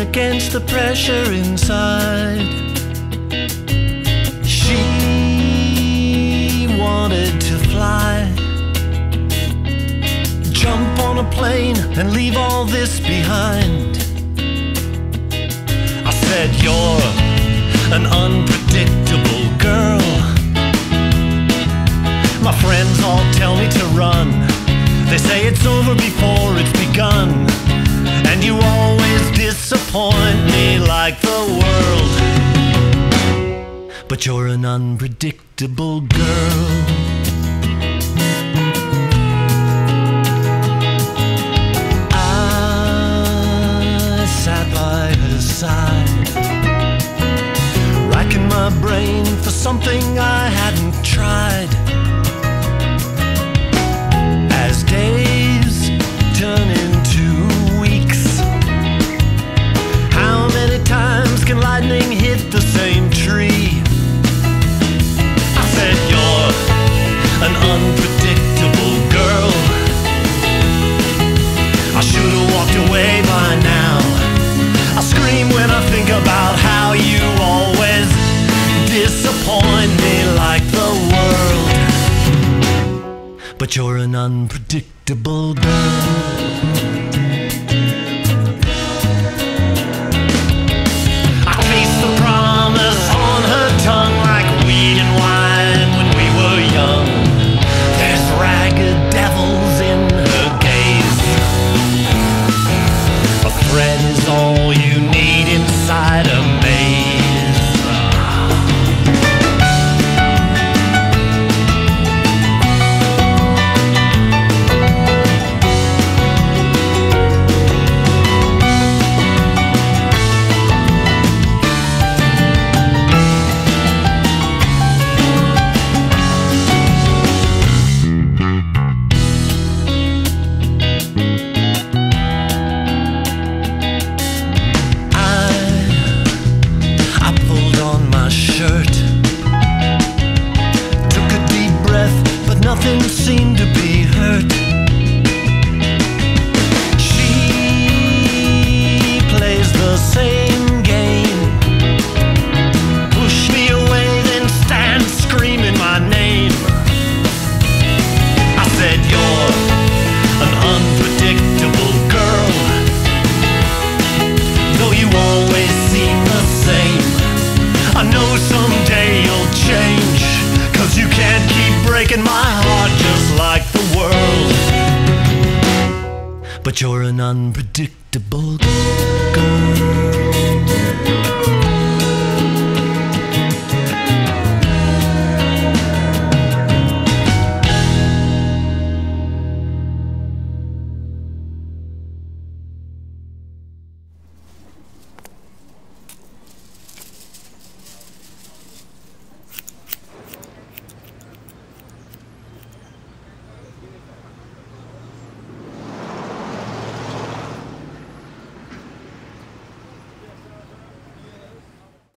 against the pressure inside. She wanted to fly, jump on a plane and leave all this behind. I said, you're an unpredictable girl. My friends all tell me to run. They say it's over before it's begun. And you always disappoint me like the world. But you're an unpredictable girl. I sat by her side, racking my brain for something I hadn't tried. As days turn into weeks, how many times can lightning hit the same tree? I said, you're an unpredictable girl. I should have walked away by now. I scream when I think about how you always disappoint me like the world. But you're an unpredictable girl. I taste the promise on her tongue like weed and wine when we were young. There's ragged devils in her gaze. A thread is all you need inside a maze. Nothing seemed to be hurt. She plays the same game. Push me away, then stand screaming my name. I said, you're an unpredictable girl. Though you always seem the same, I know someday you'll change. 'Cause you can't keep breaking my heart just like the world. But you're an unpredictable girl.